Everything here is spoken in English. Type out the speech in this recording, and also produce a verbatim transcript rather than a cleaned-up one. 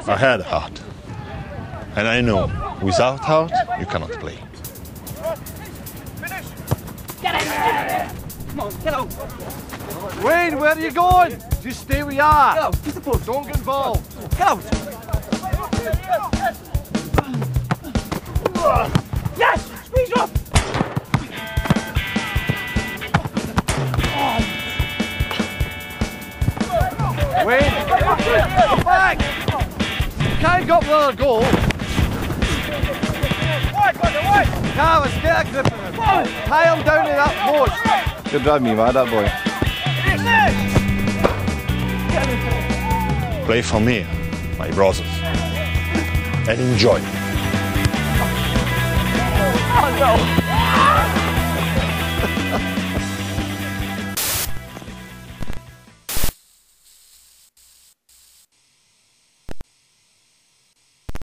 I had heart. And I know, without heart, you cannot play. Get in! Come on, get out! Wayne, where are you going? Just stay where you are. Get out, piece of post. Don't get involved. Get out! Yes! Squeeze up! Wayne, come back! You can't go up with another goal. Carlos, get a grip of him. Tie him down to that post. You're driving me mad, that boy. Play for me, my brothers. And enjoy. Oh no!